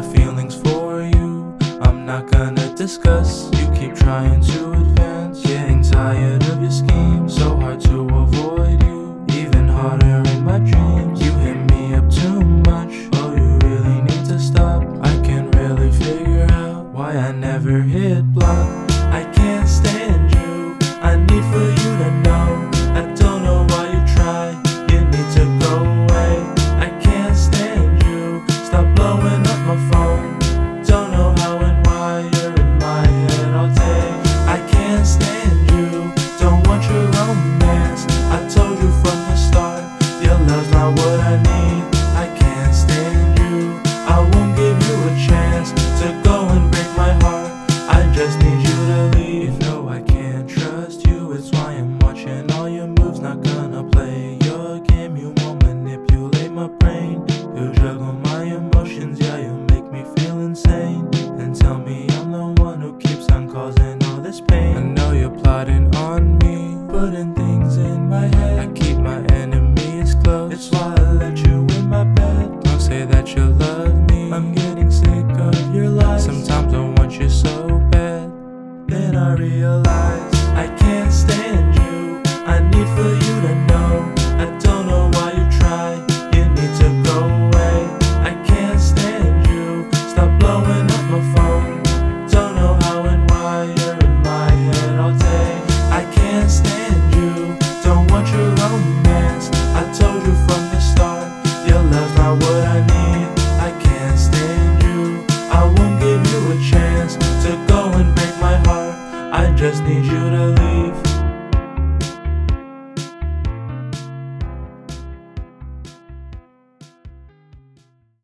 my feelings for you, I'm not gonna discuss. You keep trying to advance, getting tired of your schemes. So hard to avoid you, even harder in my dreams. You hit me up too much, oh you really need to stop. I can't really figure out why I never hit block. I can't stand you, I need for you to know. I don't know why you try, you need to go away. I can't stand you, stop blowing up my phone. Don't know how and why you're in my head all day. I can't stand you, don't want your romance. I told you from the start, your love's not what I need. I can't stand you, I won't give you a chance to go and break my heart. I just need you to leave. No, I can't trust you, it's why I'm watching all your moves. Not gonna play your game, you won't manipulate my brain. You juggle my emotions, yeah, you make me feel insane. And tell me I'm the one who keeps on causing all this pain. I know you're plotting on me, putting things in my head. I keep my enemies close, it's why I let you in my bed. Don't say that you love me, I'm getting sick of your lies. Sometimes I want you so bad, then I realize I can't stand you, I need for you to know. I don't know why you try, you need to go away. I can't stand you, stop blowing up my phone. Don't know how and why you're in my head all day. I can't stand you, don't want your romance. I told you from the start, your love's not what I need. I can't stand you, I won't give you a chance to go and break my heart. I just need you to leave.